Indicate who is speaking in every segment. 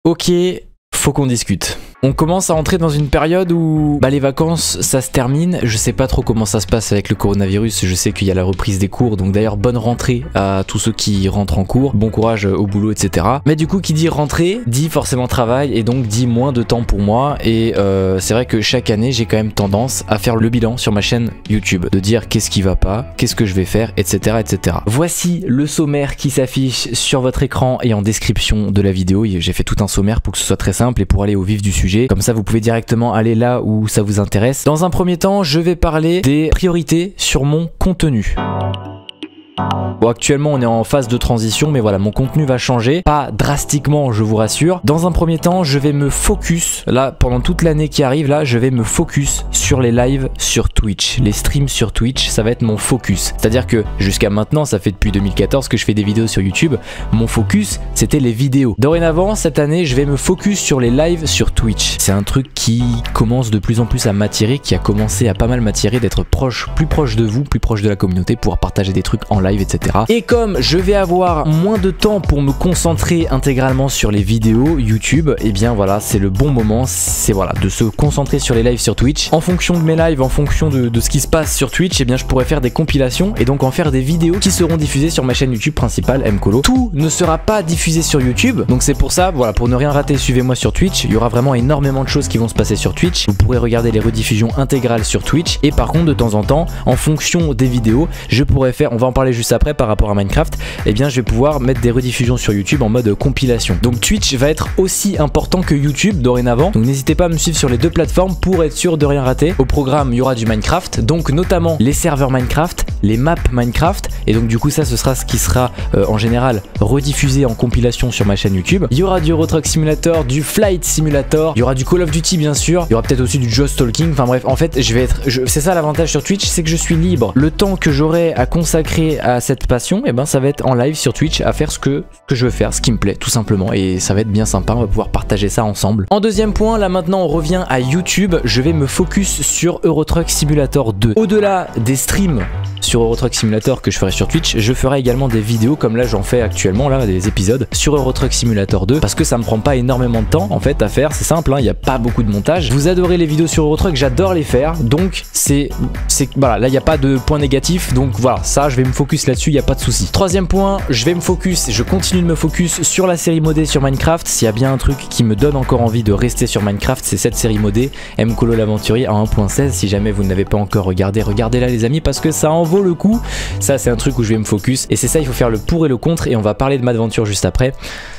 Speaker 1: Ok, faut qu'on discute. On commence à entrer dans une période où les vacances ça se termine. Je sais pas trop comment ça se passe avec le coronavirus. Je sais qu'il y a la reprise des cours, donc d'ailleurs bonne rentrée à tous ceux qui rentrent en cours. Bon courage au boulot, etc. Mais du coup qui dit rentrée dit forcément travail et donc dit moins de temps pour moi. Et c'est vrai que chaque année j'ai quand même tendance à faire le bilan sur ma chaîne YouTube, de dire qu'est-ce qui va pas, qu'est-ce que je vais faire, etc., etc. Voici le sommaire qui s'affiche sur votre écran et en description de la vidéo. J'ai fait tout un sommaire pour que ce soit très simple et pour aller au vif du sujet. Comme ça vous pouvez directement aller là où ça vous intéresse. Dans un premier temps, je vais parler des priorités sur mon contenu. Bon, actuellement on est en phase de transition, mais voilà, mon contenu va changer, pas drastiquement je vous rassure. Dans un premier temps, je vais me focus, là pendant toute l'année qui arrive, là je vais me focus sur les lives sur Twitch. Les streams sur Twitch, ça va être mon focus. C'est-à-dire que jusqu'à maintenant, ça fait depuis 2014 que je fais des vidéos sur YouTube, mon focus c'était les vidéos. Dorénavant, cette année, je vais me focus sur les lives sur Twitch. C'est un truc qui commence de plus en plus à m'attirer, qui a commencé à pas mal m'attirer, d'être plus proche de vous, plus proche de la communauté, pouvoir partager des trucs en live, etc. Et comme je vais avoir moins de temps pour me concentrer intégralement sur les vidéos YouTube, et bien voilà, c'est le bon moment, c'est voilà, de se concentrer sur les lives sur Twitch. En fonction de mes lives, en fonction de ce qui se passe sur Twitch, et bien je pourrais faire des compilations et donc en faire des vidéos qui seront diffusées sur ma chaîne YouTube principale, mColo. Tout ne sera pas diffusé sur YouTube, donc c'est pour ça, voilà, pour ne rien rater, suivez-moi sur Twitch. Il y aura vraiment énormément de choses qui vont se passer sur Twitch. Vous pourrez regarder les rediffusions intégrales sur Twitch, et par contre de temps en temps, en fonction des vidéos, je pourrais faire, on va en parler juste après par rapport à Minecraft, et bien je vais pouvoir mettre des rediffusions sur YouTube en mode compilation. Donc Twitch va être aussi important que YouTube dorénavant, donc n'hésitez pas à me suivre sur les deux plateformes pour être sûr de rien rater. Au programme il y aura du Minecraft, donc notamment les serveurs Minecraft, les maps Minecraft, et donc du coup ça ce sera ce qui sera en général rediffusé en compilation sur ma chaîne YouTube. Il y aura du Euro Truck Simulator, du Flight Simulator, il y aura du Call of Duty bien sûr, il y aura peut-être aussi du Just Talking, enfin bref, en fait je vais être, c'est ça l'avantage sur Twitch, c'est que je suis libre. Le temps que j'aurai à consacrer à cette passion, et ben ça va être en live sur Twitch à faire ce que je veux faire, ce qui me plaît tout simplement, et ça va être bien sympa, on va pouvoir partager ça ensemble. En deuxième point, là maintenant on revient à YouTube, je vais me focus sur Euro Truck Simulator 2. Au-delà des streams sur Euro Truck Simulator que je ferai sur Twitch, je ferai également des vidéos comme là j'en fais actuellement, là des épisodes sur Euro Truck Simulator 2, parce que ça me prend pas énormément de temps en fait à faire, c'est simple, il n'y a pas beaucoup de montage. Vous adorez les vidéos sur Euro Truck, j'adore les faire, donc c'est voilà, là il n'y a pas de point négatif, donc voilà, ça je vais me focus là-dessus, il n'y a pas de souci. Troisième point, je vais me focus, je continue de me focus sur la série modée sur Minecraft. S'il y a bien un truc qui me donne encore envie de rester sur Minecraft, c'est cette série modée, mColo l'aventurier à 1.16. Si jamais vous ne l'avez pas encore regardé, regardez-la les amis, parce que ça en vaut le coup. Ça c'est un truc où je vais me focus, et c'est ça, il faut faire le pour et le contre, et on va parler de Madventure juste après.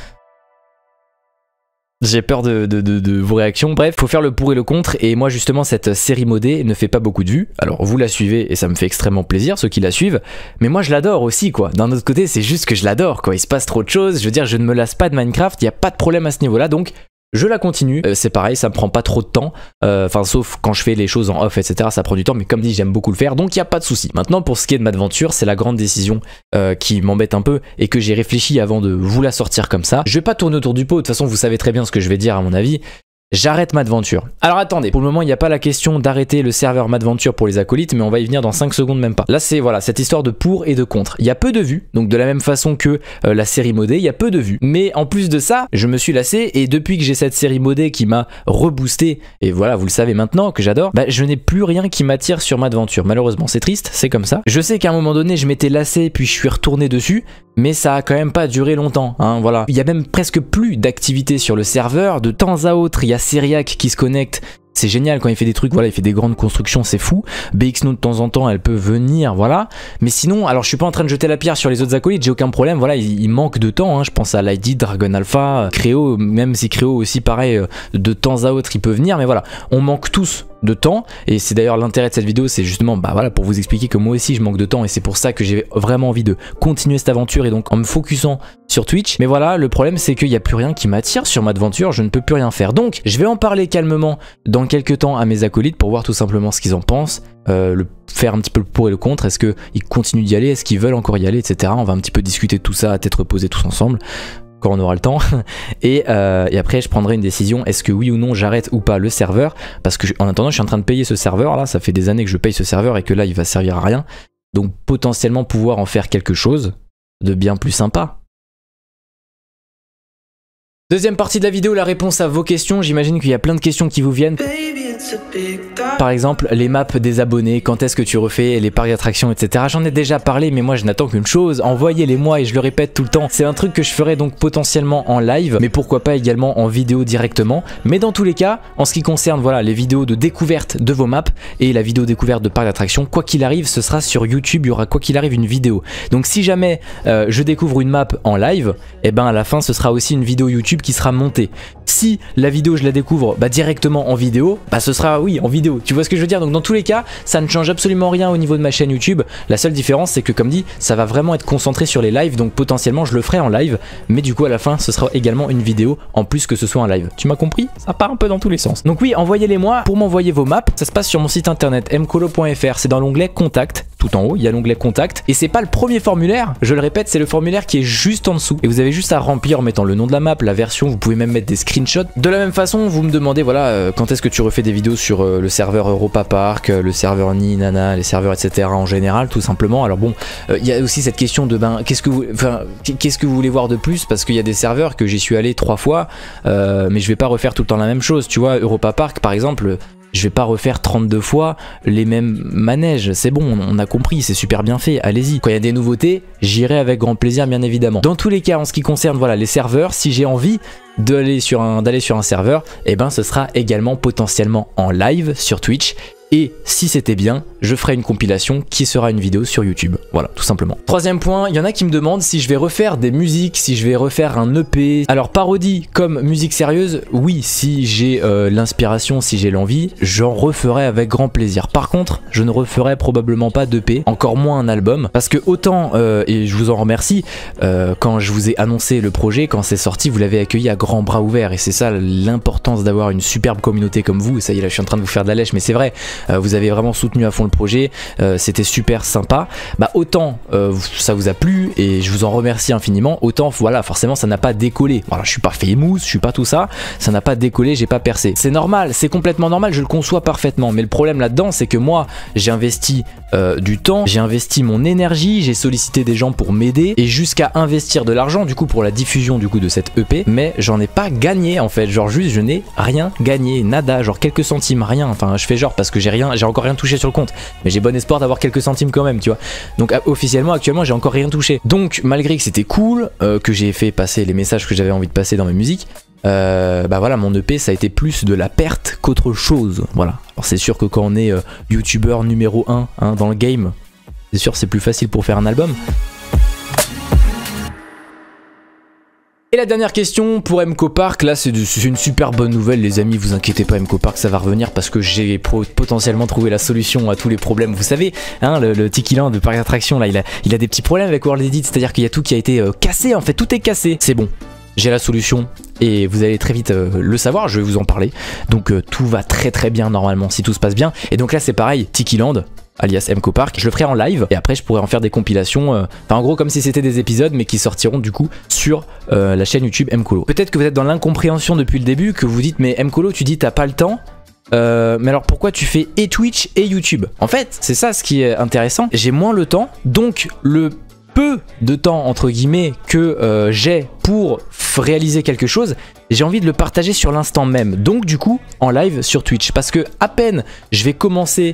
Speaker 1: J'ai peur de vos réactions. Bref, faut faire le pour et le contre, et moi justement cette série modée ne fait pas beaucoup de vues. Alors vous la suivez et ça me fait extrêmement plaisir ceux qui la suivent, mais moi je l'adore aussi quoi. D'un autre côté c'est juste que je l'adore quoi, il se passe trop de choses, je veux dire je ne me lasse pas de Minecraft, il n'y a pas de problème à ce niveau là, donc je la continue, c'est pareil, ça me prend pas trop de temps, enfin sauf quand je fais les choses en off etc, ça prend du temps, mais comme dit j'aime beaucoup le faire, donc il n'y a pas de souci. Maintenant pour ce qui est de Madventure, c'est la grande décision qui m'embête un peu et que j'ai réfléchi avant de vous la sortir comme ça. Je vais pas tourner autour du pot, de toute façon vous savez très bien ce que je vais dire à mon avis. J'arrête Madventure. Alors attendez, pour le moment il n'y a pas la question d'arrêter le serveur Madventure pour les acolytes, mais on va y venir dans 5 secondes même pas. Là c'est voilà, cette histoire de pour et de contre. Il y a peu de vues, donc de la même façon que la série modée, il y a peu de vues. Mais en plus de ça, je me suis lassé, et depuis que j'ai cette série modée qui m'a reboosté, et voilà vous le savez maintenant que j'adore, je n'ai plus rien qui m'attire sur Madventure. Malheureusement c'est triste, c'est comme ça. Je sais qu'à un moment donné je m'étais lassé puis je suis retourné dessus, mais ça a quand même pas duré longtemps, hein, voilà. Il y a même presque plus d'activité sur le serveur, de temps à autre il y a Syriac qui se connecte, c'est génial quand il fait des trucs, voilà, il fait des grandes constructions, c'est fou. BXNO de temps en temps elle peut venir, voilà, mais sinon, alors je suis pas en train de jeter la pierre sur les autres acolytes, j'ai aucun problème, voilà, il manque de temps, hein. Je pense à Lydie, Dragon Alpha, Créo, même si Créo aussi pareil, de temps à autre il peut venir, mais voilà, on manque tous de temps, et c'est d'ailleurs l'intérêt de cette vidéo, c'est justement voilà pour vous expliquer que moi aussi je manque de temps, et c'est pour ça que j'ai vraiment envie de continuer cette aventure, et donc en me focusant sur Twitch. Mais voilà, le problème c'est qu'il n'y a plus rien qui m'attire sur Madventure, je ne peux plus rien faire, donc je vais en parler calmement dans quelques temps à mes acolytes pour voir tout simplement ce qu'ils en pensent, faire un petit peu le pour et le contre, est-ce qu'ils continuent d'y aller, est-ce qu'ils veulent encore y aller, etc. On va un petit peu discuter de tout ça à tête reposée tous ensemble quand on aura le temps, et après je prendrai une décision, est-ce que oui ou non j'arrête ou pas le serveur, parce que en attendant je suis en train de payer ce serveur là, ça fait des années que je paye ce serveur et que là il va servir à rien, donc potentiellement pouvoir en faire quelque chose de bien plus sympa. Deuxième partie de la vidéo, la réponse à vos questions. J'imagine qu'il y a plein de questions qui vous viennent. Par exemple, les maps des abonnés, quand est-ce que tu refais les parcs d'attractions, etc. J'en ai déjà parlé, mais moi je n'attends qu'une chose, envoyez-les-moi et je le répète tout le temps. C'est un truc que je ferai donc potentiellement en live, mais pourquoi pas également en vidéo directement. Mais dans tous les cas, en ce qui concerne voilà, les vidéos de découverte de vos maps et la vidéo découverte de parcs d'attractions, quoi qu'il arrive, ce sera sur YouTube, il y aura quoi qu'il arrive une vidéo. Donc si jamais je découvre une map en live, et ben à la fin ce sera aussi une vidéo YouTube qui sera montée. Si la vidéo je la découvre directement en vidéo, ce sera oui en vidéo, tu vois ce que je veux dire. Donc dans tous les cas ça ne change absolument rien au niveau de ma chaîne YouTube. La seule différence c'est que comme dit ça va vraiment être concentré sur les lives, donc potentiellement je le ferai en live, mais du coup à la fin ce sera également une vidéo en plus que ce soit un live. Tu m'as compris? Ça part un peu dans tous les sens. Donc oui, envoyez-les moi. Pour m'envoyer vos maps, ça se passe sur mon site internet mcolo.fr, c'est dans l'onglet contact. Tout en haut, il y a l'onglet contact et c'est pas le premier formulaire, je le répète, c'est le formulaire qui est juste en dessous et vous avez juste à remplir en mettant le nom de la map, la version, vous pouvez même mettre des screenshots. De la même façon, vous me demandez voilà quand est-ce que tu refais des vidéos sur le serveur Europa Park, le serveur Ni Nana, les serveurs etc en général tout simplement. Alors bon, il y a aussi cette question de qu'est-ce que vous voulez voir de plus, parce qu'il y a des serveurs que j'y suis allé 3 fois mais je vais pas refaire tout le temps la même chose, tu vois. Europa Park par exemple, je vais pas refaire 32 fois les mêmes manèges, c'est bon, on a compris, c'est super bien fait, allez-y. Quand il y a des nouveautés, j'irai avec grand plaisir bien évidemment. Dans tous les cas, en ce qui concerne voilà, les serveurs, si j'ai envie d'aller sur un serveur, et ben ce sera également potentiellement en live sur Twitch. Et si c'était bien, je ferai une compilation qui sera une vidéo sur YouTube. Voilà, tout simplement. Troisième point, il y en a qui me demandent si je vais refaire des musiques, si je vais refaire un EP. Alors parodie comme musique sérieuse, oui, si j'ai l'inspiration, si j'ai l'envie, j'en referai avec grand plaisir. Par contre, je ne referai probablement pas d'EP, encore moins un album, parce que autant, et je vous en remercie, quand je vous ai annoncé le projet, quand c'est sorti, vous l'avez accueilli à grands bras ouverts, et c'est ça l'importance d'avoir une superbe communauté comme vous. Ça y est, là je suis en train de vous faire de la lèche, mais c'est vrai. Vous avez vraiment soutenu à fond le projet, c'était super sympa. Autant ça vous a plu et je vous en remercie infiniment, autant voilà forcément ça n'a pas décollé. Voilà, je suis pas famous, je suis pas tout ça, ça n'a pas décollé, j'ai pas percé. C'est normal, c'est complètement normal, je le conçois parfaitement. Mais le problème là-dedans, c'est que moi j'ai investi du temps, j'ai investi mon énergie, j'ai sollicité des gens pour m'aider et jusqu'à investir de l'argent du coup pour la diffusion du coup de cette EP, mais j'en ai pas gagné en fait, genre juste je n'ai rien gagné, nada, genre quelques centimes, rien. Enfin je fais genre parce que j'ai encore rien touché sur le compte, mais j'ai bon espoir d'avoir quelques centimes quand même, tu vois. Donc officiellement actuellement j'ai encore rien touché. Donc malgré que c'était cool, que j'ai fait passer les messages que j'avais envie de passer dans mes musiques, voilà, mon EP ça a été plus de la perte qu'autre chose. Voilà. Alors c'est sûr que quand on est youtubeur numéro 1 dans le game, c'est sûr c'est plus facile pour faire un album. Et la dernière question pour MCO Park, là c'est une super bonne nouvelle les amis, vous inquiétez pas, MCO Park ça va revenir parce que j'ai potentiellement trouvé la solution à tous les problèmes. Vous savez, hein, le Tiki Land de parc d'attraction là, il a des petits problèmes avec World Edit, c'est à dire qu'il y a tout qui a été cassé en fait, tout est cassé. C'est bon, j'ai la solution et vous allez très vite le savoir, je vais vous en parler. Donc tout va très bien normalement si tout se passe bien. Et donc là c'est pareil, Tiki Land alias MCO Park, je le ferai en live et après je pourrai en faire des compilations, enfin en gros comme si c'était des épisodes mais qui sortiront du coup sur la chaîne YouTube Mcolo. Peut-être que vous êtes dans l'incompréhension depuis le début, que vous dites mais Mcolo tu dis t'as pas le temps, mais alors pourquoi tu fais et Twitch et YouTube? En fait c'est ça ce qui est intéressant, j'ai moins le temps, donc le peu de temps entre guillemets que j'ai pour réaliser quelque chose, j'ai envie de le partager sur l'instant même, donc du coup en live sur Twitch, parce que à peine je vais commencer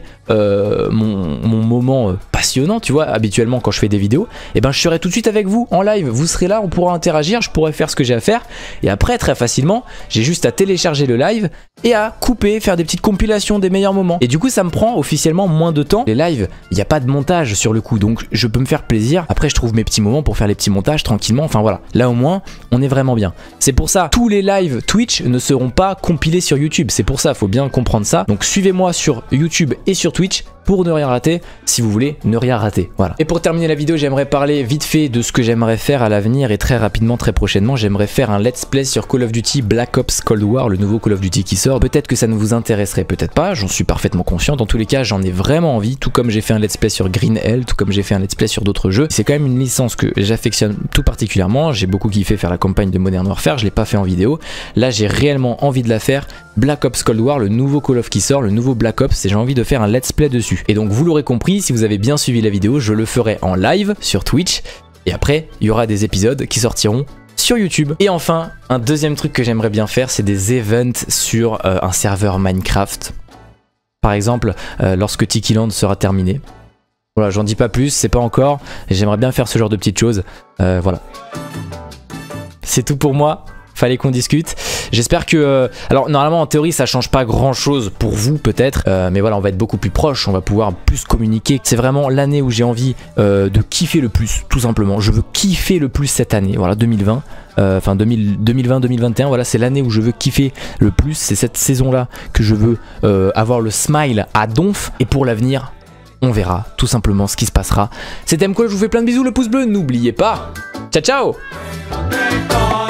Speaker 1: mon moment passionnant, tu vois, habituellement quand je fais des vidéos, et ben je serai tout de suite avec vous en live, vous serez là, on pourra interagir, je pourrai faire ce que j'ai à faire, et après très facilement j'ai juste à télécharger le live et à couper, faire des petites compilations des meilleurs moments, et du coup ça me prend officiellement moins de temps. Les lives, il n'y a pas de montage sur le coup, donc je peux me faire plaisir, après je trouve mes petits moments pour faire les petits montages tranquillement, enfin voilà, là au moins on est vraiment bien. C'est pour ça, tous les lives Twitch ne seront pas compilés sur YouTube, c'est pour ça, faut bien comprendre ça. Donc suivez-moi sur YouTube et sur Twitch pour ne rien rater, si vous voulez ne rien rater, voilà. Et pour terminer la vidéo, j'aimerais parler vite fait de ce que j'aimerais faire à l'avenir, et très rapidement, très prochainement, j'aimerais faire un let's play sur Call of Duty Black Ops Cold War, le nouveau Call of Duty qui sort. Peut-être que ça ne vous intéresserait, peut-être pas, j'en suis parfaitement conscient. Dans tous les cas, j'en ai vraiment envie, tout comme j'ai fait un let's play sur Green Hell, tout comme j'ai fait un let's play sur d'autres jeux. C'est quand même une licence que j'affectionne tout particulièrement, j'ai beaucoup kiffé faire la campagne de Modern Warfare, je l'ai pas fait en vidéo. Là, j'ai réellement envie de la faire. Black Ops Cold War, le nouveau Call of qui sort, le nouveau Black Ops, et j'ai envie de faire un let's play dessus. Et donc vous l'aurez compris, si vous avez bien suivi la vidéo, je le ferai en live sur Twitch, et après il y aura des épisodes qui sortiront sur YouTube. Et enfin, un deuxième truc que j'aimerais bien faire, c'est des events sur un serveur Minecraft. Par exemple, lorsque Tikiland sera terminé. Voilà, j'en dis pas plus, c'est pas encore. J'aimerais bien faire ce genre de petites choses. Voilà. C'est tout pour moi. Fallait qu'on discute. J'espère que... alors normalement en théorie ça change pas grand chose pour vous peut-être. Mais voilà, on va être beaucoup plus proche. On va pouvoir plus communiquer. C'est vraiment l'année où j'ai envie de kiffer le plus, tout simplement. Je veux kiffer le plus cette année. Voilà, 2020. Enfin 2020-2021, voilà, c'est l'année où je veux kiffer le plus. C'est cette saison-là que je veux avoir le smile à donf. Et pour l'avenir, on verra tout simplement ce qui se passera. C'était MCall, je vous fais plein de bisous, le pouce bleu, n'oubliez pas. Ciao ciao.